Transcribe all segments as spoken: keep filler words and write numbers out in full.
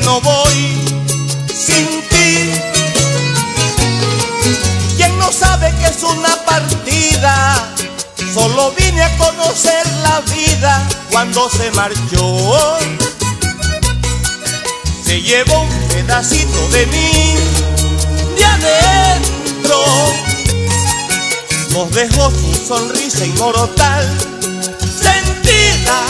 no voy sin ti. ¿Quién no sabe que es una partida? Solo vine a conocer la vida cuando se marchó. Se llevó un pedacito de mí de adentro. Nos dejó su sonrisa inmortal sentida.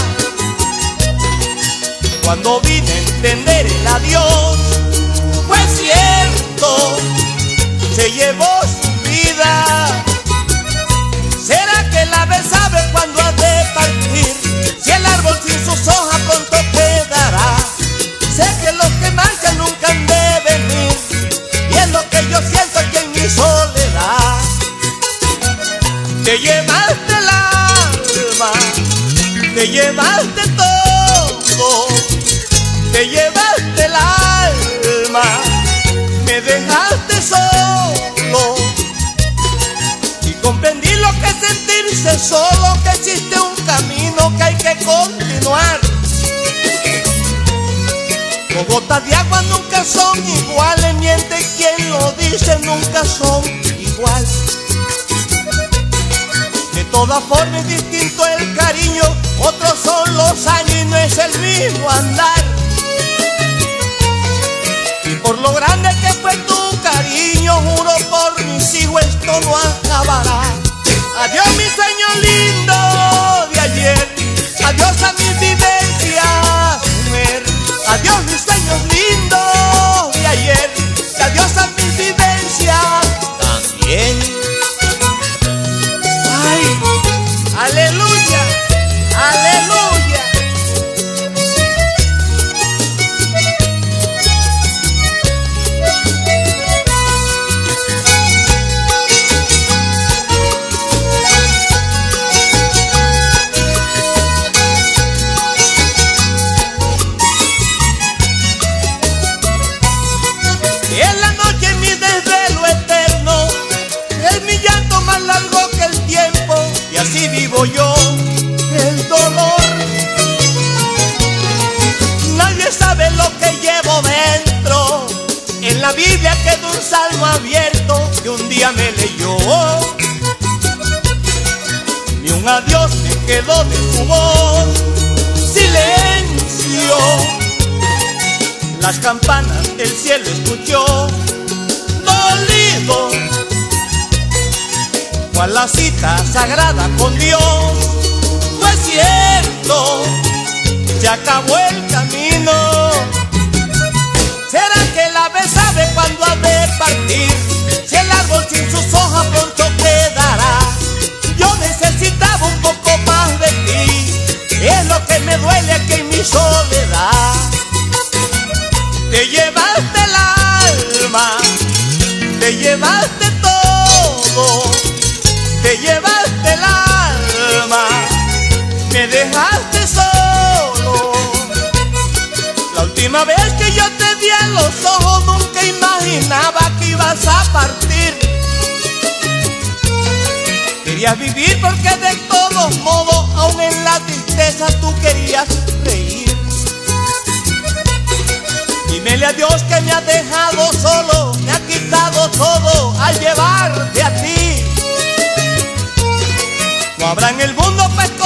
Cuando vine a entender el adiós, fue cierto, se llevó su vida. ¿Será que el ave sabe cuándo ha de partir? Si el árbol sin sus hojas pronto quedará. Sé que los que marchan nunca han de venir, y es lo que yo siento aquí en mi soledad. Te llevaste el alma, te llevaste todo, te llevaste el alma, me dejaste solo. Y comprendí lo que es sentirse solo, que existe un camino que hay que continuar. Dos gotas de agua nunca son iguales, miente quien lo dice, nunca son iguales. De todas formas es distinto el cariño, otros son los años y no es el mismo andar. Y por lo grande que fue tu cariño, juro por mis hijos esto no acabará. Adiós mi sueño lindo de ayer, adiós a mis vivencias, mujer. Adiós mis sueños lindos de ayer, y adiós a mis vivencias también. Ay, aleluya, aleluya. En la noche mi desvelo eterno es mi llanto más largo que el tiempo, y así vivo yo el dolor. Nadie sabe lo que llevo dentro. En la Biblia quedó un salmo abierto que un día me leyó. Ni un adiós me quedó de tu voz, silencio. Las campanas del cielo escuchó, dolido, cual la cita sagrada con Dios. Fue cierto, se acabó el camino. ¿Será que el ave sabe cuándo ha de partir? Si el árbol sin sus hojas pronto quedará. Yo necesitaba un poco más de ti, es lo que me duele aquí en mi soledad. Te llevaste el alma, te llevaste todo, te llevaste el alma, me dejaste solo. La última vez que yo te vi a los ojos nunca imaginaba que ibas a partir. Querías vivir porque de todos modos, aun en la tristeza tú querías reír. Dímele a Dios que me ha dejado solo, me ha quitado todo al llevarte a ti. No habrá en el mundo pues